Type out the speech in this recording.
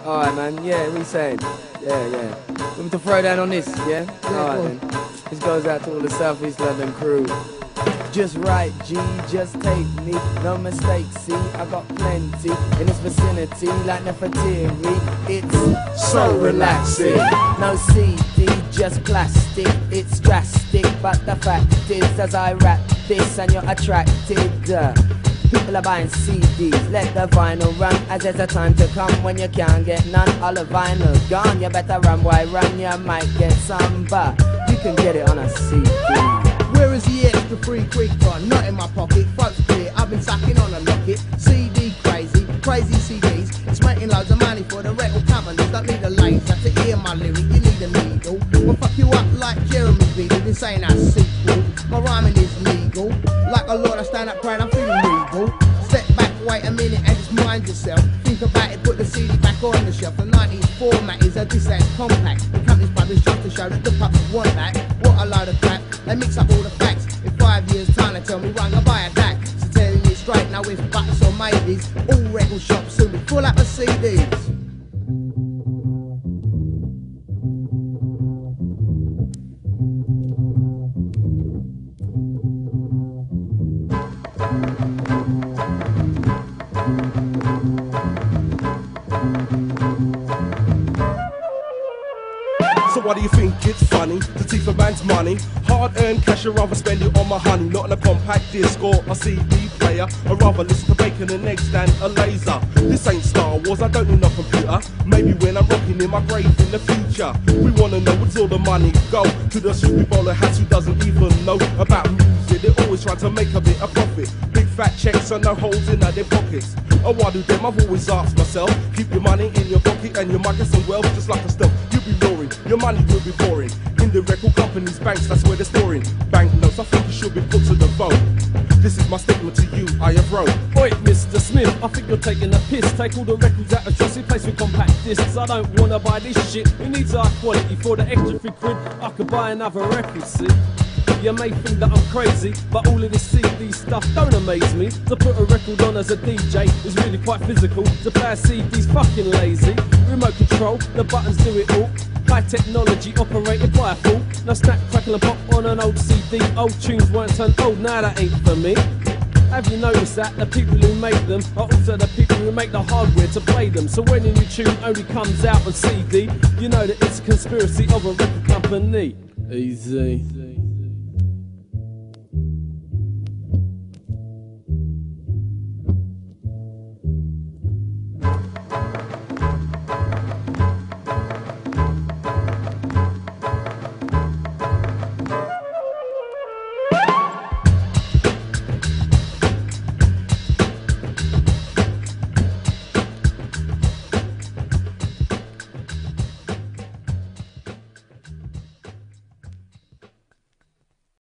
Alright, man. Yeah, what you saying? Yeah. Want me to throw down on this, yeah? Alright then. This goes out to all the South East London crew. Just right, G, just take me, no mistakes, see, I got plenty in this vicinity, like Nefertiti, it's so relaxing. No CD, just plastic, it's drastic, but the fact is, as I rap this and you're attracted, people are buying CDs, let the vinyl run, as there's a time to come when you can't get none. All the vinyl gone, you better run, boy, run, you might get some, but you can get it on a CD. Where is the extra free quick gone? Not in my pocket, folks clear, I've been sucking on a locket. CD crazy CDs, it's making loads of money for the record companies. Don't need a laser to hear my lyric, you need a needle. We'll fuck you up like Jeremy Beadle, this ain't a sequel. My rhyming is legal, like a lord I stand up proud, I'm feeling regal. Step back, wait a minute and just mind yourself. Think about it, put the CD back on the shelf. The 90s format is a distance compact. The company's published just to show that the puppets want that. What a load of crap, they mix up all the facts. In 5 years time they tell me run, I buy a DAC. So telling you straight, now it's buts or maybes. All record shops soon be full up of CDs. So why do you think it's funny to thief a man's money? Hard-earned cash, I'd rather spend it on my honey. Not on a compact disc or a CD player. I'd rather listen to bacon and eggs than a laser. This ain't Star Wars, I don't need no computer. Maybe when I'm rocking in my grave in the future. We wanna know where's all the money go? To the stupid bowler hats who doesn't even know about music. They're always trying to make a bit of profit. Big fat checks and no holes in their pockets. Oh, why do them? I've always asked myself. Keep your money in your pocket and you might get some wealth just like a stealth. You'll be roaring, your money will be boring. In the record company's banks, that's where they're storing banknotes. I think you should be put to the vote. This is my statement to you, I have wrote. Oi, Mr. Smith, I think you're taking a piss. Take all the records out of trust, replace with compact discs. I don't wanna buy this shit. Who needs high quality? For the extra £3, I could buy another record, see? You may think that I'm crazy, but all of this CD stuff don't amaze me. To put a record on as a DJ is really quite physical. To play a CD's fucking lazy. Remote control, the buttons do it all. High technology operated by a fool. Now snap, crackle and pop on an old CD. Old tunes weren't turned old, now that ain't for me. Have you noticed that the people who make them are also the people who make the hardware to play them? So when a new tune only comes out on CD, you know that it's a conspiracy of a record company. Easy.